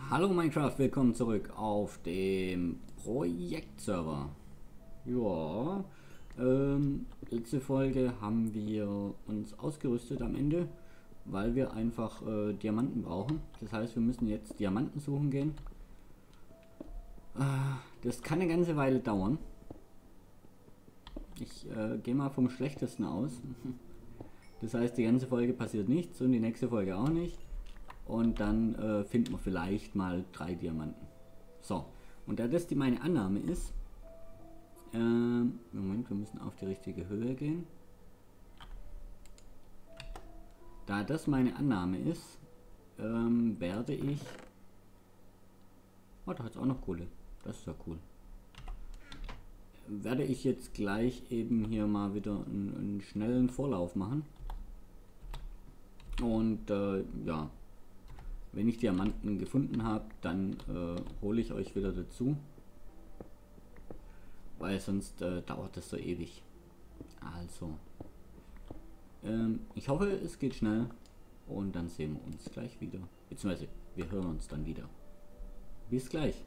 Hallo Minecraft, willkommen zurück auf dem Projektserver. Ja, letzte Folge haben wir uns ausgerüstet am Ende, weil wir einfach Diamanten brauchen. Das heißt, wir müssen jetzt Diamanten suchen gehen. Das kann eine ganze Weile dauern. Ich gehe mal vom Schlechtesten aus. Das heißt, die ganze Folge passiert nichts und die nächste Folge auch nicht. Und dann finden wir vielleicht mal 3 Diamanten. So, und da das meine Annahme ist, Moment, wir müssen auf die richtige Höhe gehen. Da das meine Annahme ist, werde ich... Oh, da hat es auch noch Kohle. Das ist ja cool. Werde ich jetzt gleich eben hier mal wieder einen schnellen Vorlauf machen. Und ja, wenn ich Diamanten gefunden habe, dann hole ich euch wieder dazu. Weil sonst dauert das so ewig. Also, ich hoffe, es geht schnell. Und dann sehen wir uns gleich wieder. Beziehungsweise, wir hören uns dann wieder. Bis gleich.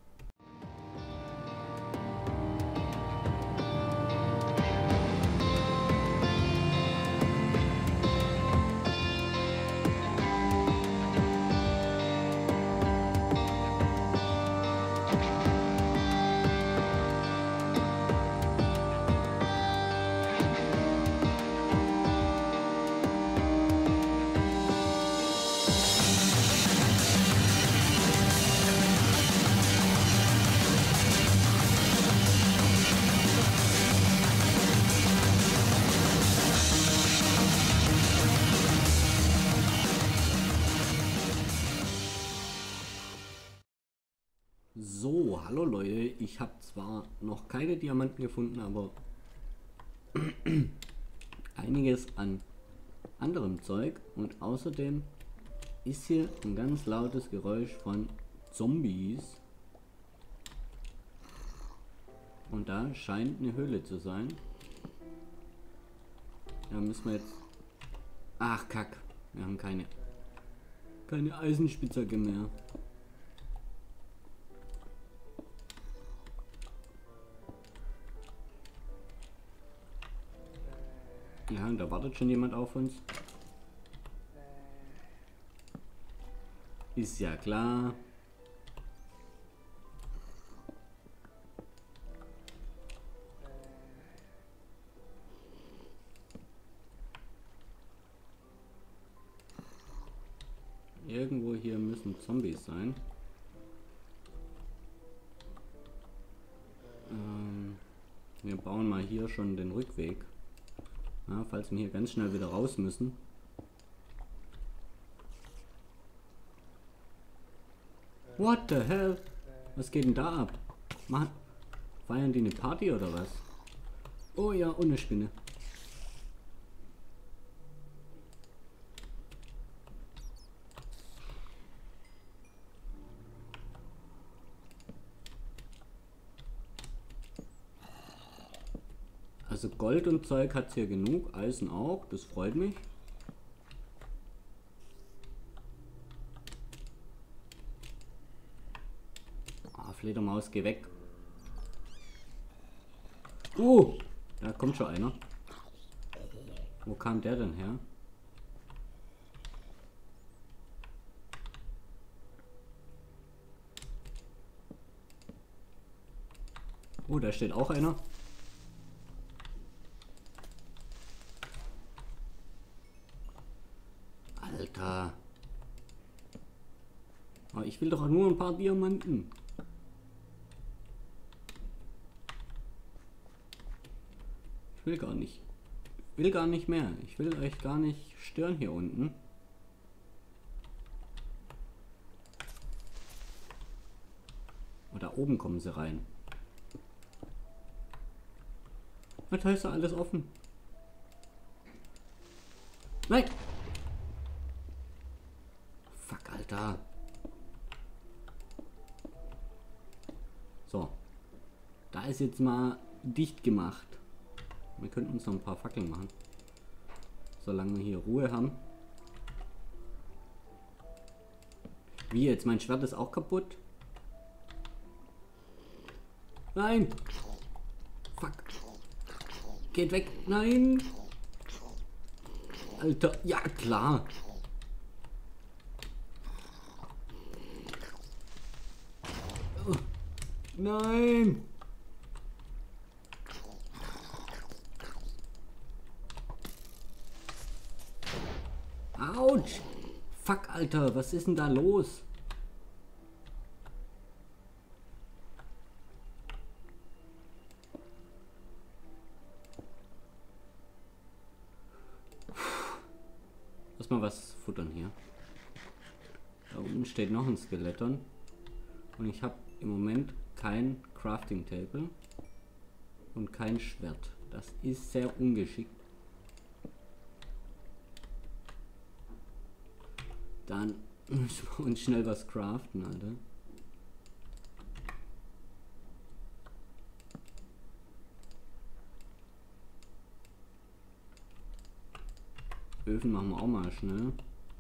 So, hallo Leute, ich habe zwar noch keine Diamanten gefunden, aber einiges an anderem Zeug und außerdem ist hier ein ganz lautes Geräusch von Zombies und da scheint eine Höhle zu sein. Da müssen wir jetzt... Ach Kack, wir haben keine Eisenspitzhacke mehr. Ja, und da wartet schon jemand auf uns. Ist ja klar. Irgendwo hier müssen Zombies sein. Wir bauen mal hier schon den Rückweg. Ja, falls wir hier ganz schnell wieder raus müssen. What the hell? Was geht denn da ab? Feiern die eine Party oder was? Oh ja, und eine Spinne. Also Gold und Zeug hat es hier genug, Eisen auch, das freut mich. Ah, Fledermaus, geh weg. Da kommt schon einer. Wo kam der denn her? Oh, da steht auch einer. Alter. Aber ich will doch nur ein paar Diamanten. Ich will gar nicht. Ich will gar nicht mehr. Ich will euch gar nicht stören hier unten. Und da oben kommen sie rein. Und da ist ja alles offen. Nein! Fuck, Alter. So. Da ist jetzt mal dicht gemacht. Wir könnten uns noch ein paar Fackeln machen. Solange wir hier Ruhe haben. Wie jetzt? Mein Schwert ist auch kaputt? Nein! Fuck! Geht weg! Nein! Alter, ja klar! Oh, nein! Autsch! Fuck, Alter, was ist denn da los? Lass mal was futtern hier. Da unten steht noch ein Skeleton. Und ich habe im Moment kein Crafting Table und kein Schwert. Das ist sehr ungeschickt. Dann müssen wir uns schnell was craften, Alter. Öfen machen wir auch mal schnell.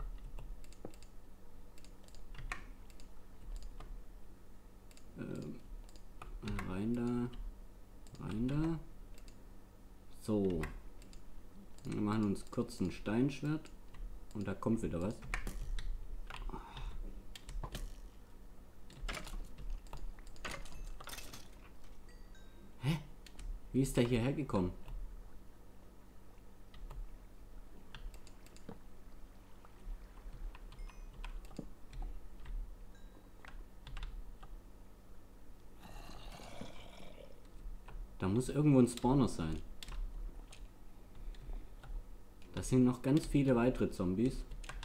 Rein da. Rein da. So. Wir machen uns kurz ein Steinschwert. Und da kommt wieder was. Hä? Wie ist der hierher gekommen? Da muss irgendwo ein Spawner sein. Das sind noch ganz viele weitere Zombies.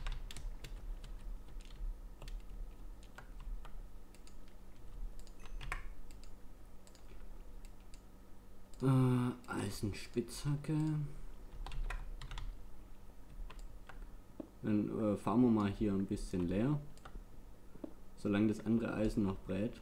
Eisenspitzhacke. Dann fahren wir mal hier ein bisschen leer. Solange das andere Eisen noch brät.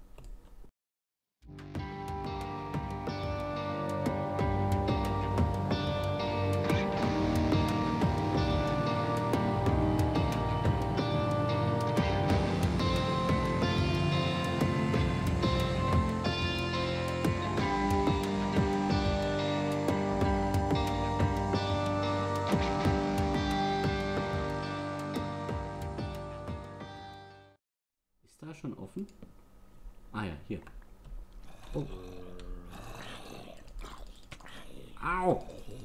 Da schon offen? Ah ja, hier. Oh. Au!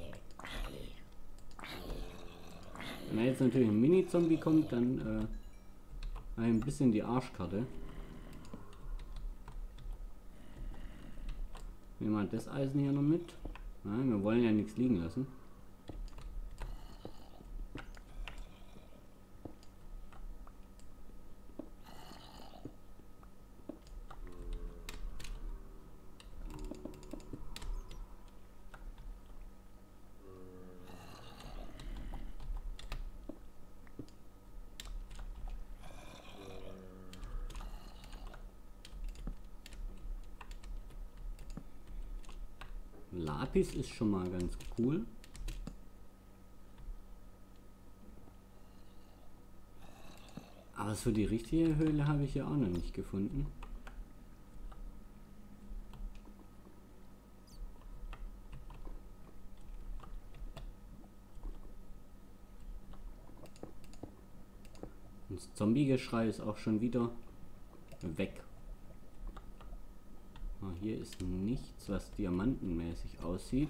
Wenn da jetzt natürlich ein Mini-Zombie kommt, dann ein bisschen die Arschkarte. Nehmen wir das Eisen hier noch mit. Nein, wir wollen ja nichts liegen lassen. Lapis ist schon mal ganz cool. Aber so die richtige Höhle habe ich ja auch noch nicht gefunden. Und das Zombie-Geschrei ist auch schon wieder weg. Hier ist nichts, was diamantenmäßig aussieht.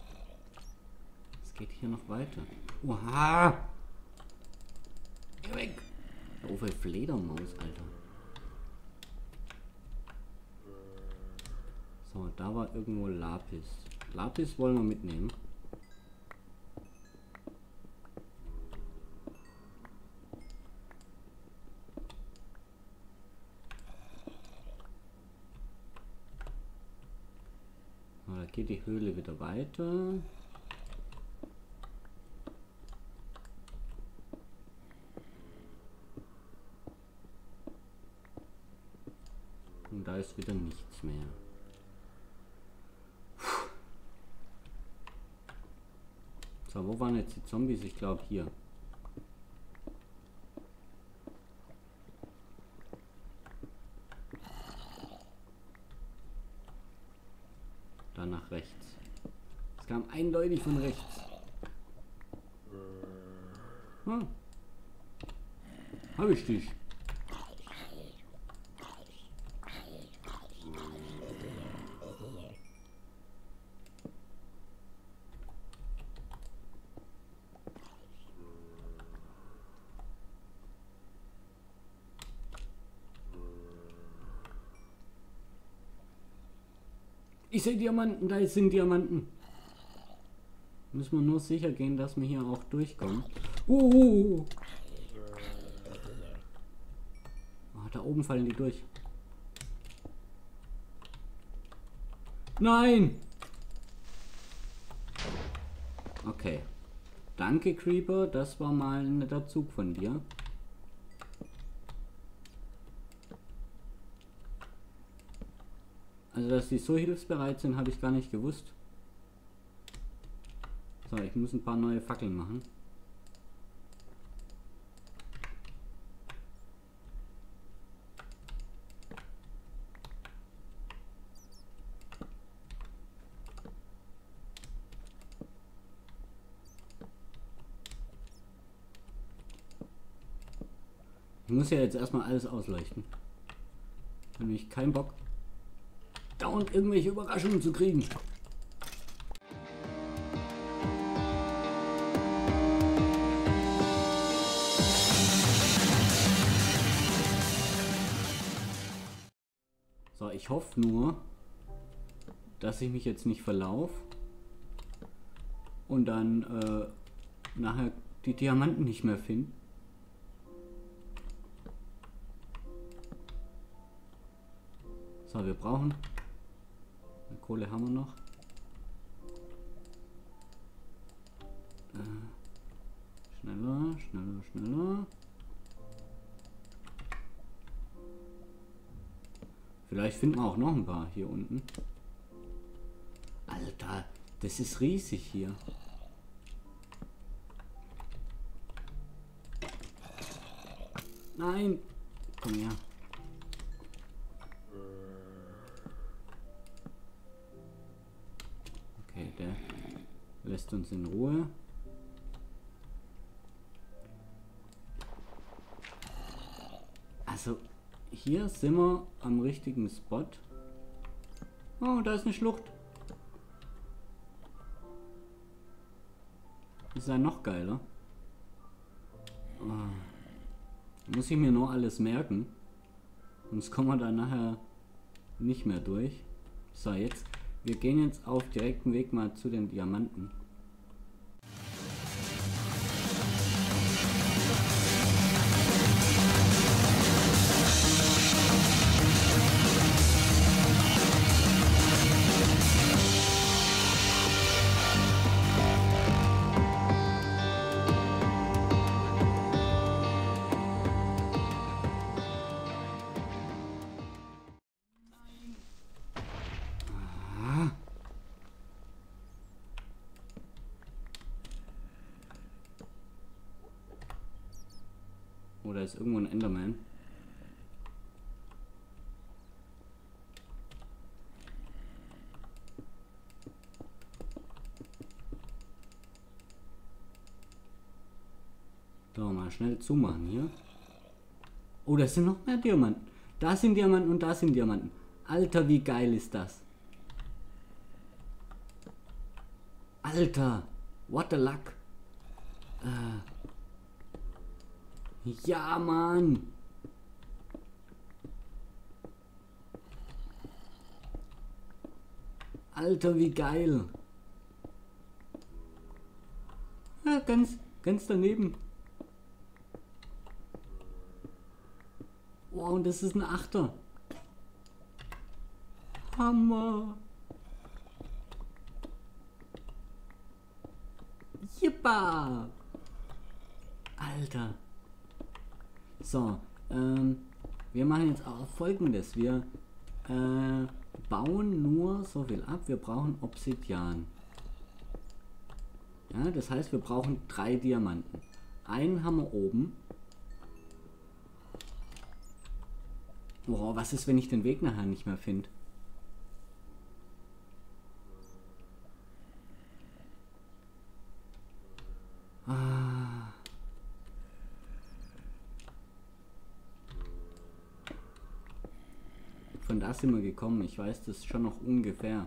Es geht hier noch weiter. Oha! Geh weg! Oh, für Fledermaus, Alter. So, da war irgendwo Lapis. Lapis wollen wir mitnehmen. Da geht die Höhle wieder weiter. Und da ist wieder nichts mehr. So, wo waren jetzt die Zombies? Ich glaube hier. eindeutig von rechts. Hm. Hab ich dich. Ich sehe Diamanten, da sind Diamanten. Müssen wir nur sicher gehen, dass wir hier auch durchkommen. Ah, da oben fallen die durch. Nein! Okay. Danke, Creeper. Das war mal ein netter Zug von dir. Also, dass die so hilfsbereit sind, habe ich gar nicht gewusst. So, ich muss ein paar neue Fackeln machen. Ich muss ja jetzt erstmal alles ausleuchten. Ich habe nämlich keinen Bock, dauernd irgendwelche Überraschungen zu kriegen. So, ich hoffe nur, dass ich mich jetzt nicht verlaufe und dann nachher die Diamanten nicht mehr finde. So, wir brauchen eine Kohle haben wir noch. Schneller, schneller, schneller. Vielleicht finden wir auch noch ein paar hier unten. Alter, das ist riesig hier. Nein! Komm her. Okay, der lässt uns in Ruhe. Also, hier sind wir am richtigen Spot. Oh, da ist eine Schlucht. Das ist ja noch geiler. Oh. Muss ich mir nur alles merken. Sonst kommen wir da nachher nicht mehr durch. So, jetzt. Wir gehen jetzt auf direkten Weg mal zu den Diamanten. Oder ist irgendwo ein Enderman? So, mal schnell zumachen hier. Oh, da sind noch mehr Diamanten. Da sind Diamanten und da sind Diamanten. Alter, wie geil ist das? Alter, what a luck. Ja, Mann. Alter, wie geil. Ja, ganz daneben. Wow, und das ist ein Achter. Hammer. Jippa. Alter. So, wir machen jetzt auch Folgendes. Wir bauen nur so viel ab. Wir brauchen Obsidian. Ja, das heißt, wir brauchen 3 Diamanten. Einen haben wir oben. Wow, was ist, wenn ich den Weg nachher nicht mehr finde? Ah. Von da sind wir gekommen. Ich weiß das schon noch ungefähr.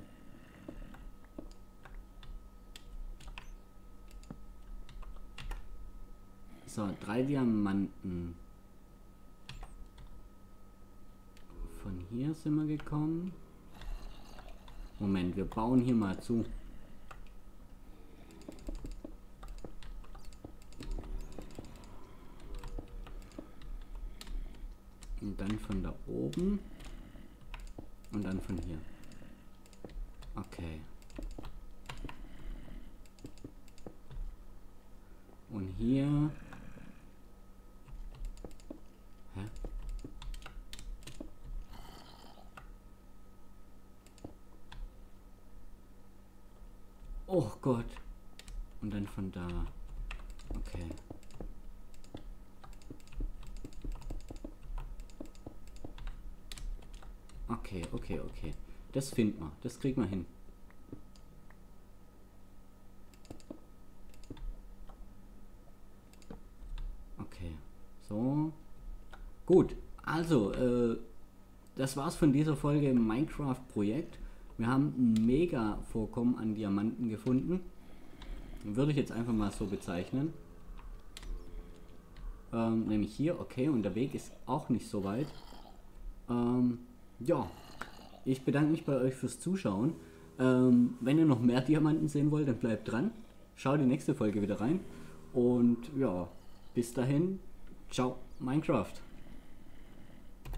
So, 3 Diamanten. Von hier sind wir gekommen. Moment, wir bauen hier mal zu. Und dann von da oben. Und dann von hier. Okay. Und hier. Hä? Oh Gott. Und dann von da. Okay. Okay. Das finden wir. Das kriegen wir hin. Okay. So. Gut. Also, das war's von dieser Folge Minecraft Projekt. Wir haben ein mega Vorkommen an Diamanten gefunden. Würde ich jetzt einfach mal so bezeichnen. Nämlich hier. Okay, und der Weg ist auch nicht so weit. Ja, ich bedanke mich bei euch fürs Zuschauen. Wenn ihr noch mehr Diamanten sehen wollt, dann bleibt dran. Schaut die nächste Folge wieder rein. Und ja, bis dahin, ciao, Minecraft.